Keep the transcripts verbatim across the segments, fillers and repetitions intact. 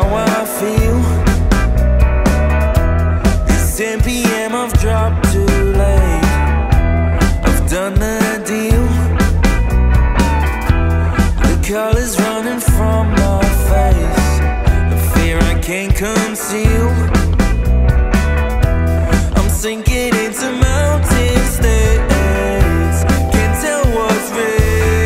how I feel. It's ten p m, I've dropped too late. I've done the deal. The colors running from my face, the fear I can't conceal. I'm sinking into mountain states, can't tell what's real.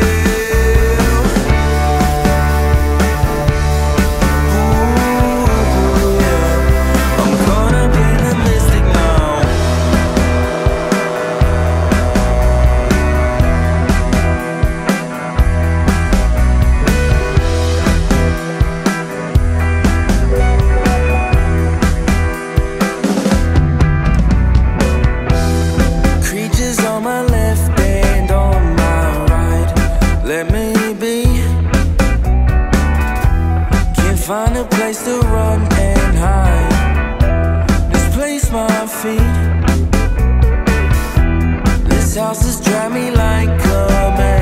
Find a place to run and hide, displace my feet. This house has driven me like a man.